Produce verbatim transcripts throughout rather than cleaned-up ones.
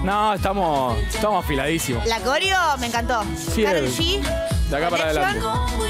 No, estamos, estamos afiladísimos. La coreo me encantó. Sí, Karol el- G. de acá para adelante.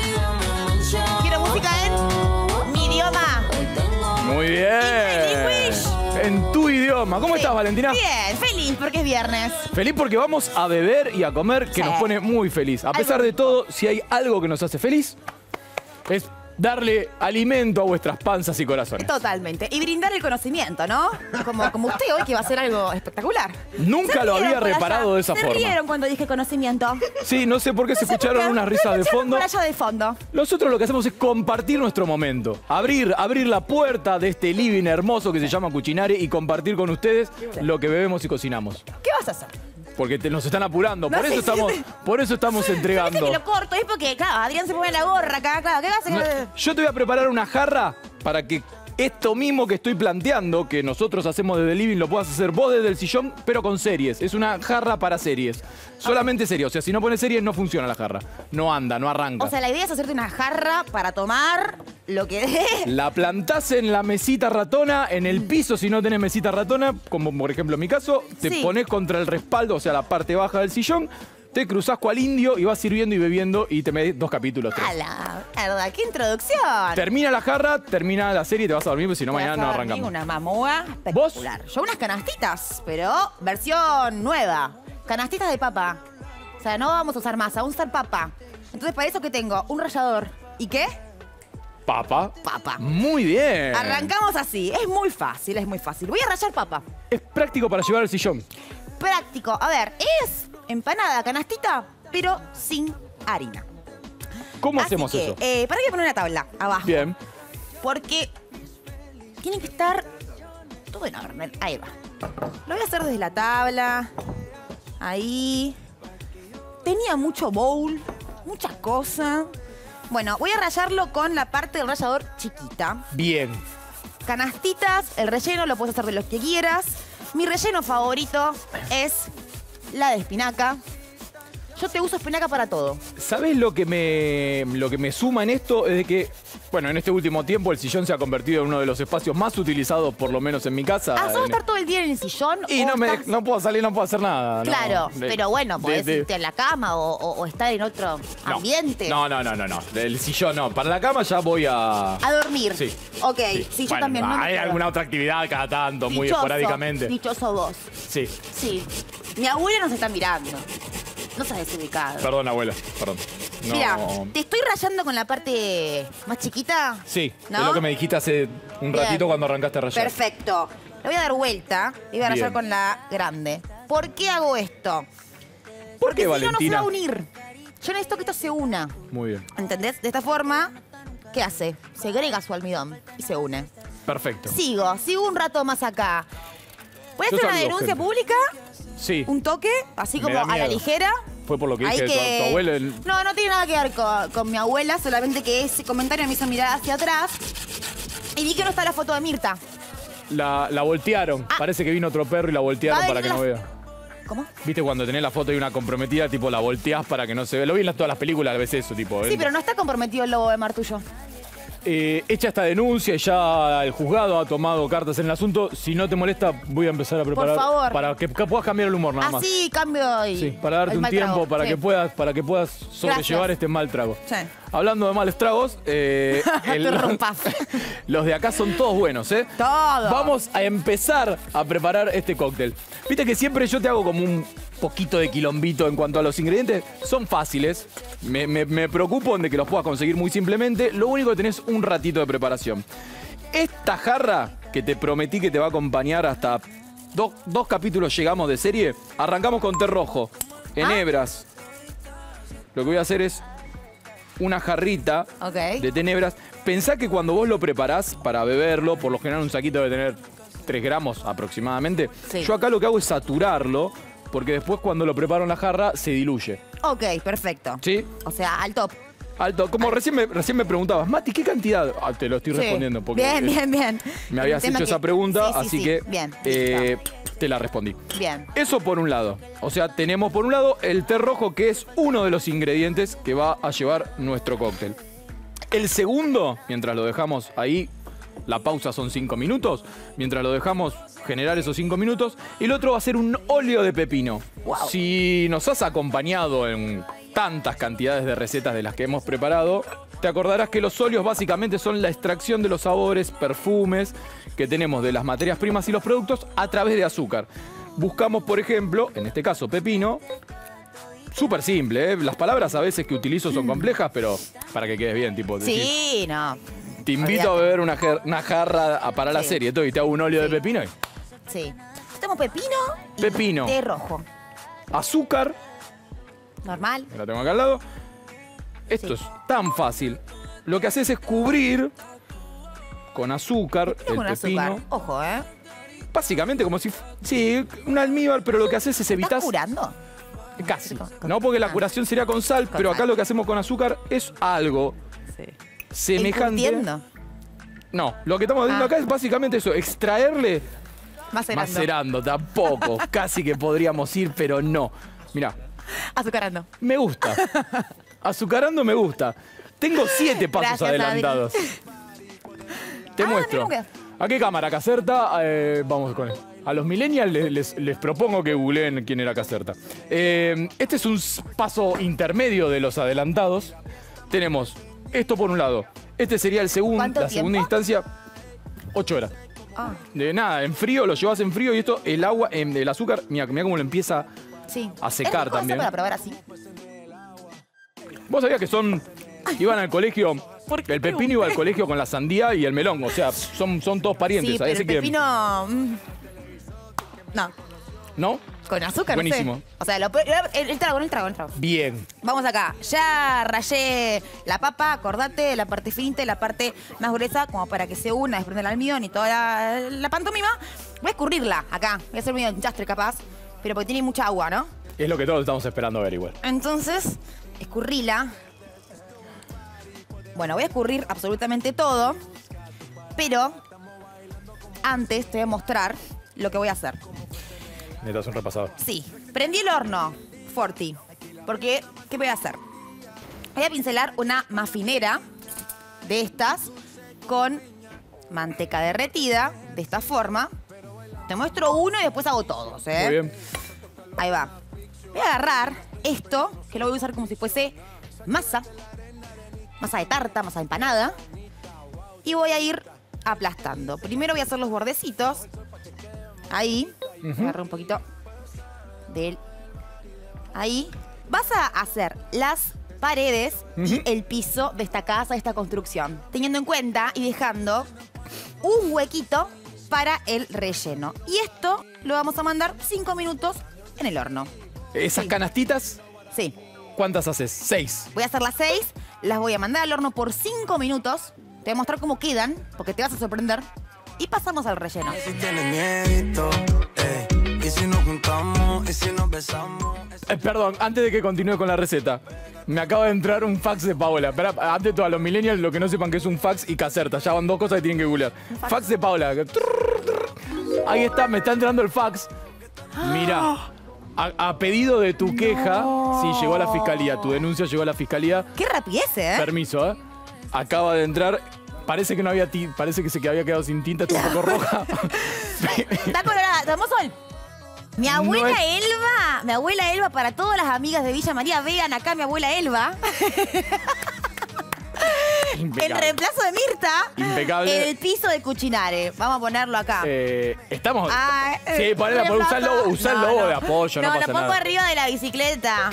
Quiero música en mi idioma. Muy bien. English. En tu idioma. ¿Cómo Sí. estás, Valentina? Bien, feliz porque es viernes. Feliz porque vamos a beber y a comer, que Sí. nos pone muy feliz. A Algo pesar de rico. todo, si hay algo que nos hace feliz, es darle alimento a vuestras panzas y corazones. Totalmente. Y brindar el conocimiento, ¿no? Como, como usted hoy, que va a ser algo espectacular. Nunca Se lo rieron había por reparado allá. de esa Se forma. rieron cuando dije conocimiento. Sí, no sé por qué se No sé escucharon por qué. unas risas Se de escucharon fondo. por allá de fondo. Nosotros lo que hacemos es compartir nuestro momento. Abrir, abrir la puerta de este living hermoso que se llama Cucinare y compartir con ustedes lo que bebemos y cocinamos. ¿Qué vas a hacer? Porque te- nos están apurando. No por, sé, eso sí, estamos, sí. por eso estamos Parece entregando. que lo corto, es porque, claro, Adrián se pone la gorra acá, claro. ¿Qué vas a No, hacer? yo te voy a preparar una jarra para que esto mismo que estoy planteando, que nosotros hacemos desde el living, lo puedas hacer vos desde el sillón, pero con series. Es una jarra para series. Solamente series. O sea, si no pones series, no funciona la jarra. No anda, no arranca. O sea, la idea es hacerte una jarra para tomar lo que dé. La plantás en la mesita ratona, en el piso si no tenés mesita ratona, como por ejemplo en mi caso, te Sí. pones contra el respaldo, o sea, la parte baja del sillón, te cruzás cual indio y vas sirviendo y bebiendo y te medís dos capítulos, tres. A la verdad, qué introducción. Termina la jarra, termina la serie y te vas a dormir, porque si no Te vas mañana a no dormir arrancamos. Una mamúa espectacular. Yo unas canastitas, pero versión nueva. Canastitas de papa. O sea, no vamos a usar masa, vamos a usar papa. Entonces, para eso que tengo un rallador. ¿Y qué? Papa. Papa. Muy bien. Arrancamos así. Es muy fácil, es muy fácil. Voy a rallar papa. Es práctico para llevar al sillón. Práctico. A ver, es empanada, canastita, pero sin harina. ¿Cómo Así hacemos que, eso? Eh, para que poner una tabla abajo. Bien. Porque tiene que estar todo en orden. Ahí va. Lo voy a hacer desde la tabla. Ahí. Tenía mucho bowl, mucha cosa. Bueno, voy a rallarlo con la parte del rallador chiquita. Bien. Canastitas, el relleno lo puedes hacer de los que quieras. Mi relleno favorito es la de espinaca. Yo te uso espinaca para todo. ¿Sabés lo que me lo que me suma en esto? Es de que, bueno, en este último tiempo el sillón se ha convertido en uno de los espacios más utilizados, por lo menos en mi casa. Ah, ¿sos En- estar todo el día en el sillón? Y o no, me, estás- no puedo salir, no puedo hacer nada. no. Claro, De- pero bueno, de- podés de- irte a la cama o, o- o estar en otro no. ambiente. No, no, no, no, no. Del sillón no. Para la cama ya voy a... A dormir. Sí. Ok, sí, yo Bueno, también. no me hay quedo. alguna otra actividad cada tanto, muy Dichoso, esporádicamente. Dichoso vos. Sí. Sí. Mi abuela nos está mirando. No se ha desubicado. Perdón, abuela. Perdón. No. Mira, te estoy rayando con la parte más chiquita. Sí, ¿No? es lo que me dijiste hace un Bien. ratito cuando arrancaste a rayar. Perfecto. Le voy a dar vuelta y voy a rayar Bien. con la grande. ¿Por qué hago esto? ¿Por Porque qué, si no, no se Valentina? va a unir. Yo necesito que esto se una. Muy bien. ¿Entendés? De esta forma, ¿qué hace? Segrega su almidón y se une. Perfecto. Sigo, sigo un rato más acá. Voy a Yo hacer una saludo, denuncia gente. pública, Sí. un toque, así Me como da a la miedo. ligera. Fue por lo que Ahí dije de que... tu, tu abuelo. el- No, no tiene nada que ver con, con mi abuela, solamente que ese comentario me hizo mirar hacia atrás y vi que no está la foto de Mirta. La, la voltearon. Ah. Parece que vino otro perro y la voltearon Ay, para que no la- vea. ¿Cómo? ¿Viste cuando tenés la foto de una comprometida, tipo la volteás para que no se vea? Lo vi en las- todas las películas, a veces eso, tipo. Sí, ¿eh? pero no está comprometido el lobo de Martullo. Eh, hecha esta denuncia y ya el juzgado ha tomado cartas en el asunto. Si no te molesta, voy a empezar a preparar. favor. Para que, que puedas cambiar el humor nada más. Así cambio y Sí, para darte el un mal tiempo, trago. para, Sí. que puedas, para que puedas sobrellevar Gracias. este mal trago. Sí. Hablando de males tragos, eh, Te rompas. los de acá son todos buenos, ¿eh? Todos. Vamos a empezar a preparar este cóctel. Viste que siempre yo te hago como un poquito de quilombito en cuanto a los ingredientes. Son fáciles. Me, me- me preocupo de que los puedas conseguir muy simplemente. Lo único que tenés un ratito de preparación. Esta jarra que te prometí que te va a acompañar hasta do- dos capítulos llegamos de serie, arrancamos con té rojo, en Ah. hebras. Lo que voy a hacer es una jarrita Ok. de tenebras. Pensá que cuando vos lo preparás para beberlo, por lo general un saquito debe tener tres gramos aproximadamente. Sí. Yo acá lo que hago es saturarlo, porque después cuando lo preparo en la jarra se diluye. Ok, perfecto. ¿Sí? O sea, al top. Alto. Como recién me, recién me preguntabas, Mati, ¿qué cantidad? Ah, te lo estoy Sí. respondiendo porque Bien, eh, bien, bien. me habías El tema hecho que- esa pregunta, Sí, sí, así sí. que Bien, eh, te la respondí. Bien. Eso por un lado. O sea, tenemos por un lado el té rojo, que es uno de los ingredientes que va a llevar nuestro cóctel. El segundo, mientras lo dejamos ahí La pausa son cinco minutos, mientras lo dejamos generar esos cinco minutos. Y el otro va a ser un óleo de pepino. Wow. Si nos has acompañado en tantas cantidades de recetas de las que hemos preparado, te acordarás que los óleos básicamente son la extracción de los sabores, perfumes que tenemos de las materias primas y los productos a través de azúcar. Buscamos, por ejemplo, en este caso pepino, súper simple, ¿eh? Las palabras a veces que utilizo son complejas, pero para que quedes bien, tipo... Sí, decir, no. te invito Olvídate. a beber una, jar- una jarra para la Sí. serie, todo, y te hago un óleo Sí. de pepino y Sí. Tenemos pepino y Pepino. té rojo. azúcar, Normal. que la tengo acá al lado. Esto Sí. es tan fácil. Lo que haces es cubrir con azúcar el Tengo un pepino. azúcar. Ojo, ¿eh? Básicamente como si... Sí, un almíbar, pero lo que haces es ¿Estás evitar... curando? Casi. Con- con- No, porque la ah. curación sería con sal, Con pero acá sal. lo que hacemos con azúcar es algo Sí. semejante. Encurtiendo. No, lo que estamos haciendo Ah. acá es básicamente eso, extraerle, Macerando. macerando, tampoco. Casi que podríamos ir, pero no. Mirá, Azucarando. me gusta. Azucarando me gusta. Tengo siete pasos Gracias, adelantados. Te Ah, muestro. mira ¿A qué cámara? ¿Caserta? Eh, vamos con él. A los millennials les, les- les propongo que googleen quién era Caserta. Eh, este es un s- paso intermedio de los adelantados. Tenemos esto por un lado. Este sería el segundo, ¿Cuánto la segunda tiempo? instancia. Ocho horas. Ah, De nada, en frío, lo llevas en frío y esto, el agua, em, el azúcar, mira, mira cómo lo empieza. sí. A secar ¿Es rico también. eso para probar así? Vos sabías que son, iban al colegio, ¿Por qué el pepino iba al colegio con la sandía y el melón, o sea, son, son todos parientes. Sí, pero así el que- pepino... mm, No, ¿No? con azúcar, Buenísimo. no sé. O sea, lo, el, el trago, el trago, el trago. Bien. Vamos acá. Ya rayé la papa, acordate, la parte finita y la parte más gruesa, como para que se una, desprende el almidón y toda la, la pantomima. Voy a escurrirla acá. Voy a hacer medio enchastre capaz, pero porque tiene mucha agua, ¿no? Es lo que todos estamos esperando ver igual. Entonces, escurrila. Bueno, voy a escurrir absolutamente todo, pero antes te voy a mostrar lo que voy a hacer. Necesitas un repasado. Sí, prendí el horno, Forti, porque ¿qué voy a hacer? Voy a pincelar una mafinera de estas con manteca derretida, de esta forma. Te muestro uno y después hago todos, ¿eh? Muy bien. Ahí va. Voy a agarrar esto, que lo voy a usar como si fuese masa. Masa de tarta, masa de empanada. Y voy a ir aplastando. Primero voy a hacer los bordecitos. Ahí. Agarro un poquito del... Ahí. Vas a hacer las paredes y el piso de esta casa, de esta construcción. Teniendo en cuenta y dejando un huequito para el relleno. Y esto lo vamos a mandar cinco minutos en el horno. Esas Sí. canastitas, Sí. ¿cuántas haces? Seis. Voy a hacer las seis, las voy a mandar al horno por cinco minutos. Te voy a mostrar cómo quedan, porque te vas a sorprender. Y pasamos al relleno. Si tienes miedito, ey, y si nos juntamos, y si nos besamos. Eh, perdón, antes de que continúe con la receta, me acaba de entrar un fax de Paola. Espera, antes de todo, a los millennials, lo que no sepan que es un fax y Caserta. Ya van dos cosas que tienen que googlear. Fax? de Paola. Ahí está, me está entrando el fax. Mira, a, a pedido de tu queja, sí, llegó a la fiscalía. Tu denuncia llegó a la fiscalía. Qué rapidez, ¿eh? Permiso, ¿eh? Acaba de entrar. Parece que no había ti- parece que se que había quedado sin tinta, está un poco roja. Está colorada. ¿Tomamos sol? Mi abuela No es- Elba, mi abuela Elba, para todas las amigas de Villa María, vean acá a mi abuela Elba. En Impecable. reemplazo de Mirta, Impecable. el piso de Cuchinare. Vamos a ponerlo acá. Eh, estamos. Ah, sí, eh, ponela, por usar el logo, usar el No, logo no. de apoyo, no, No, pasa lo pongo nada. arriba de la bicicleta.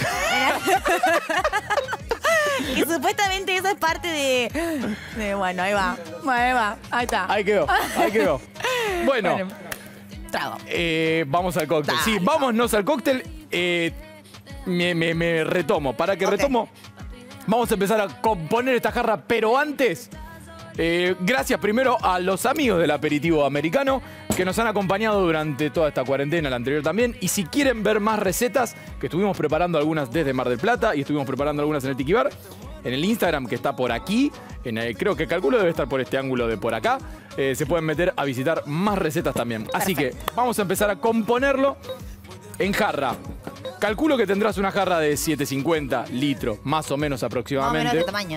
Que supuestamente eso es parte de, de- Bueno, ahí va. Bueno, ahí va. Ahí está. Ahí quedó, ahí quedó. Bueno, Bueno, trago. eh, vamos al cóctel. Sí, Dale. vámonos al cóctel. Eh, me, me- me retomo. Para que Ok. retomo, vamos a empezar a componer esta jarra, pero antes, eh, gracias primero a los amigos del aperitivo americano que nos han acompañado durante toda esta cuarentena, la anterior también. Y si quieren ver más recetas, que estuvimos preparando algunas desde Mar del Plata y estuvimos preparando algunas en el Tiki Bar, en el Instagram que está por aquí, en el- creo que calculo debe estar por este ángulo de por acá, eh, se pueden meter a visitar más recetas también. Así que vamos a empezar a componerlo en jarra. Calculo que tendrás una jarra de setecientos cincuenta litros, más o menos Más o menos aproximadamente. de tamaño.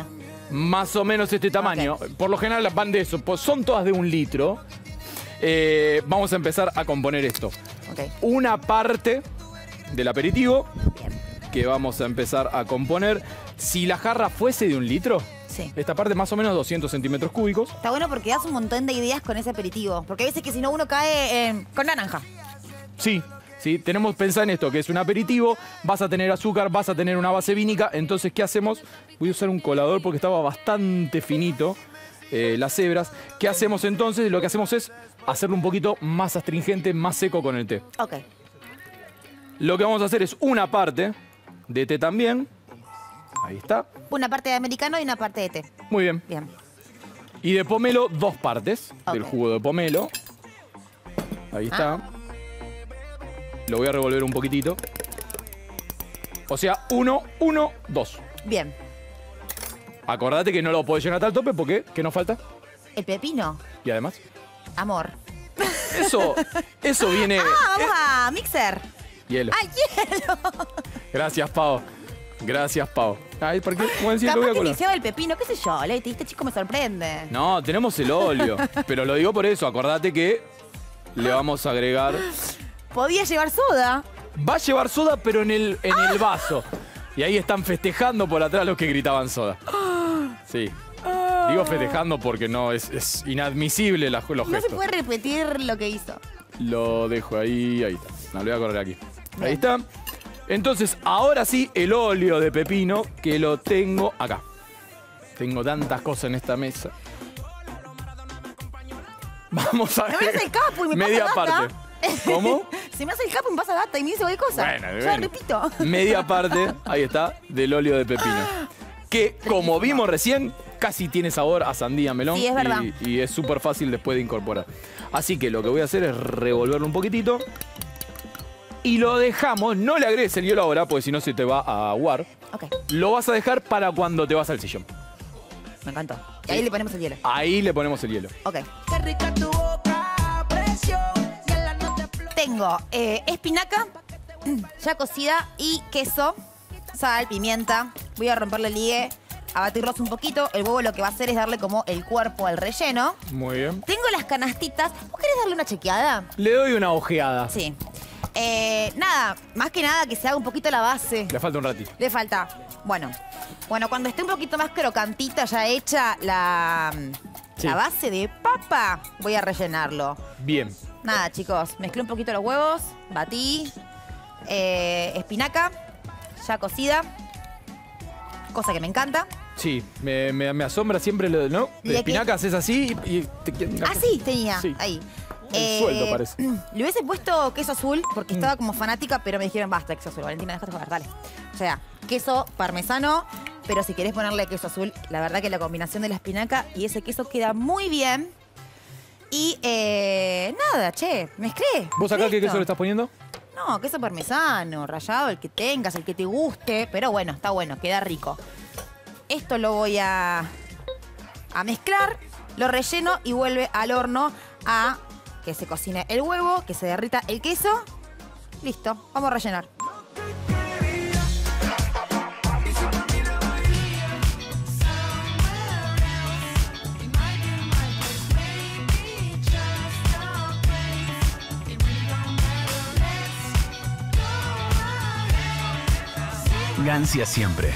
más o menos este tamaño. Okay. Por lo general van de eso, pues son todas de un litro. Eh, vamos a empezar a componer esto. Okay. Una parte del aperitivo. Bien. Que vamos a empezar a componer. Si la jarra fuese de un litro, sí. esta parte más o menos doscientos centímetros cúbicos. Está bueno porque das un montón de ideas con ese aperitivo. Porque a veces que si no uno cae eh, con naranja. Sí, sí, tenemos que pensar en esto, que es un aperitivo, vas a tener azúcar, vas a tener una base vínica. Entonces, ¿qué hacemos? Voy a usar un colador porque estaba bastante finito eh, las hebras. ¿Qué hacemos entonces? Lo que hacemos es hacerlo un poquito más astringente, más seco con el té. Ok. Lo que vamos a hacer es una parte de té también. Ahí está. Una parte de americano y una parte de té. Muy bien. Bien. Y de pomelo, dos partes Okay. del jugo de pomelo. Ahí está. Ah. Lo voy a revolver un poquitito. O sea, uno, uno, dos. Bien. Acordate que no lo podés llenar hasta el tope porque, ¿qué nos falta? El pepino. Y además, Amor. eso, eso viene... Ah, vamos a mixer. Hielo. ¡Ay, hielo! Gracias, Pau. Gracias, Pau. Ay, ¿por qué? ¿Cómo decir? Lo voy Capaz a que colar. iniciaba el pepino, qué sé yo, Leti, este chico me sorprende. No, tenemos el óleo. Pero lo digo por eso. Acordate que le vamos a agregar... Podía llevar soda. Va a llevar soda, pero en el, en el vaso. Y ahí están festejando por atrás los que gritaban soda. Sí. Digo festejando porque no, es, es inadmisible la, los No gestos. se puede repetir lo que hizo. Lo dejo ahí, ahí está. No, lo voy a correr aquí. Bien. Ahí está. Entonces, ahora sí, el óleo de pepino que lo tengo acá. Tengo tantas cosas en esta mesa. Vamos a No ver. me hace el capo y me Media pasa data. parte. ¿Cómo? Se me hace el capo y me pasa data y me dice cualquier cosa. Bueno, Yo bueno. repito. Media parte, ahí está, del óleo de pepino. Que, como vimos recién, casi tiene sabor a sandía melón. Sí, es verdad. Y, y es súper fácil después de incorporar. Así que lo que voy a hacer es revolverlo un poquitito. Y lo dejamos, no le agregues el hielo ahora, porque si no se te va a aguar. Ok, Lo vas a dejar para cuando te vas al sillón. me encantó. Y ahí le ponemos el hielo. Ahí le ponemos el hielo. Ok. Qué rica tu boca, presión, y en la noche explota. Tengo eh, espinaca, ya cocida, y queso, sal, pimienta. Voy a romperle el ligue, a batirlos un poquito. El huevo lo que va a hacer es darle como el cuerpo al relleno. Muy bien. Tengo las canastitas. ¿Vos querés darle una chequeada? Le doy una ojeada. Sí. Eh, nada, más que nada que se haga un poquito la base. Le falta un ratito. Le falta. Bueno, bueno, cuando esté un poquito más crocantita ya hecha la, Sí. la base de papa, voy a rellenarlo. Bien. Nada, chicos, mezclé un poquito los huevos, batí, eh, espinaca, ya cocida, cosa que me encanta. Sí, me, me- me asombra siempre lo de, ¿no? Y De aquí- espinacas es así y... y te- Ah, sí, tenía, Sí. ahí. El sueldo parece. Le hubiese puesto queso azul porque estaba como fanática, pero me dijeron, basta, queso azul. Valentina, déjate jugar, dale. O sea, queso parmesano, pero si querés ponerle queso azul, la verdad que la combinación de la espinaca y ese queso queda muy bien. Y eh, nada, che, mezclé. ¿Vos acá qué Listo. queso le estás poniendo? No, queso parmesano, rallado, el que tengas, el que te guste. Pero bueno, está bueno, queda rico. Esto lo voy a, a mezclar, lo relleno y vuelve al horno a que se cocine el huevo, que se derrita el queso. Listo, vamos a rellenar. Gancia siempre.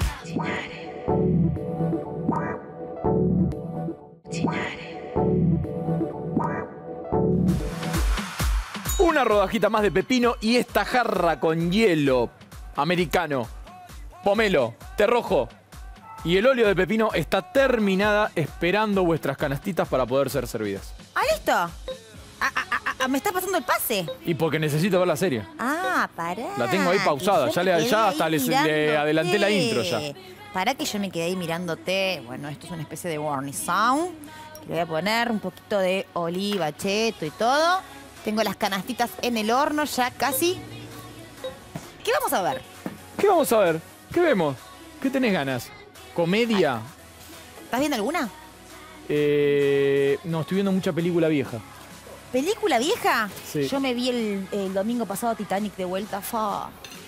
Una rodajita más de pepino y esta jarra con hielo americano, pomelo, té rojo y el óleo de pepino está terminada esperando vuestras canastitas para poder ser servidas. ¿Ah, listo? Ah, ah, ah, ah, ¿me está pasando el pase? Y porque necesito ver la serie. Ah, pará. La tengo ahí pausada, que yo ya me le- quedé ya ahí hasta les- le mirándote. adelanté la intro ya. Pará que yo me quedé ahí mirándote. Bueno, esto es una especie de warning sound. Le voy a poner un poquito de oliva, cheto y todo. Tengo las canastitas en el horno ya casi. ¿Qué vamos a ver? ¿Qué vamos a ver? ¿Qué vemos? ¿Qué tenés ganas? ¿Comedia? ¿Estás viendo alguna? Eh, no, estoy viendo mucha película vieja. ¿Película vieja? Sí. Yo me vi el, el domingo pasado Titanic de vuelta. Fa.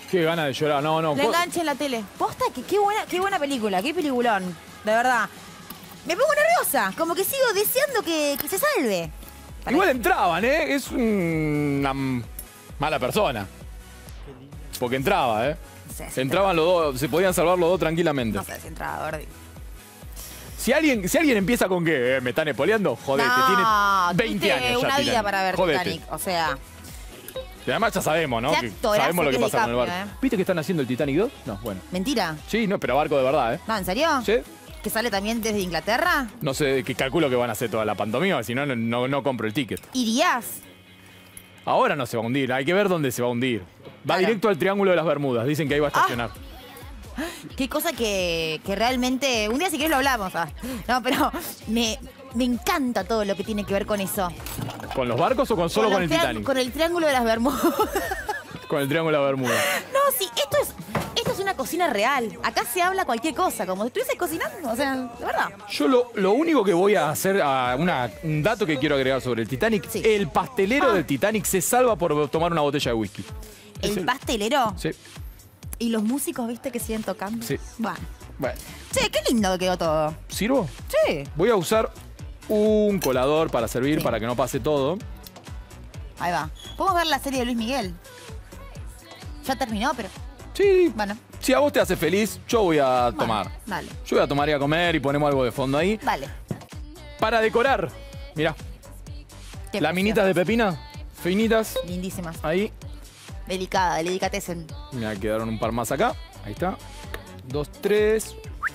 Qué gana de llorar. No, no. La enganche en la tele. Posta, que qué buena, qué buena película, qué peliculón. De verdad. Me pongo nerviosa, como que sigo deseando que, que se salve. Para Igual entraban, ¿eh? Es una mala persona. Porque entraba, ¿eh? No sé si Entraban los dos, se podían salvar los dos tranquilamente. No sé si entraba, Gordi. Si alguien, si alguien empieza con que eh, me están espoleando, jodete, no, tiene veinte tuviste años ya. una vida Titanic. para ver Jodete. Titanic, o sea... Y además ya sabemos, ¿no? Qué Que actorazo sabemos lo que que es pasa con el barco. DiCaprio, ¿eh? ¿Viste que están haciendo el Titanic dos? No, bueno. ¿Mentira? Sí, no, pero barco de verdad, ¿eh? No, ¿en serio? Sí. ¿Que sale también desde Inglaterra? No sé, que calculo que van a hacer toda la pantomima, si no, no, no, no compro el ticket. ¿Irías? Ahora no se va a hundir, hay que ver dónde se va a hundir. Va Claro. directo al Triángulo de las Bermudas, dicen que ahí va a estacionar. Qué cosa que, que realmente... Un día si querés lo hablamos. ah. No, pero me, me encanta todo lo que tiene que ver con eso. ¿Con los barcos o con solo con, los el triang- Titanic? Con el Triángulo de las Bermudas. Con el Triángulo de las Bermudas. No, sí, esto es, esto es una cocina real. Acá se habla cualquier cosa, como si estuvieses cocinando. O sea, de verdad. Yo lo, lo único que voy a hacer, a una, un dato que quiero agregar sobre el Titanic, Sí. el pastelero Ah. del Titanic se salva por tomar una botella de whisky. Es El pastelero Sí, y los músicos, ¿viste? Que siguen tocando. Sí. Bueno. bueno. Che, qué lindo que quedó todo. ¿Sirvo? Sí. Voy a usar un colador para servir, Sí. para que no pase todo. Ahí va. Podemos ver la serie de Luis Miguel. Ya terminó, pero... Sí, Bueno. si a vos te hace feliz, yo voy a Bueno, tomar. dale. Yo voy a tomar y a comer y ponemos algo de fondo ahí. Dale. Para decorar, mirá, Qué laminitas de pepina, finitas, precioso. Lindísimas. ahí. Delicada, delicatessen. Me quedaron un par más acá. Ahí está. Dos, tres.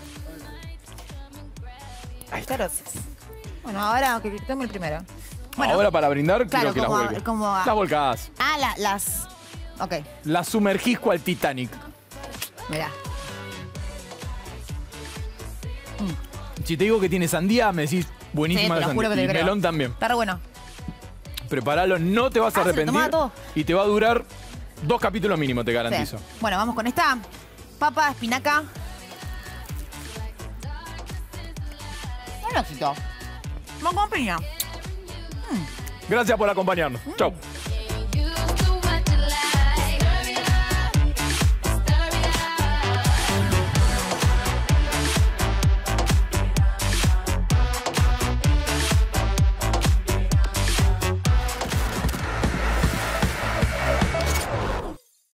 Ahí está. Gracias. Bueno, ahora que tome el primero. Bueno, Ahora para brindar, claro, quiero que como- las vuelques. como a- Las volcás. Ah, la- las... Ok, Las sumergís cual Titanic. mirá. Si te digo que tiene sandía, me decís buenísima Sí, te la lo juro sandía. que te Y creo. melón también. Está re bueno. Prepáralo, no te vas a Ah, ¿se lo arrepentir. tomaba todo? Y te va a durar dos capítulos mínimo, te Sí. garantizo. Bueno, vamos con esta. Papa, espinaca. Un éxito. Vamos con piña. Gracias por acompañarnos. Chau.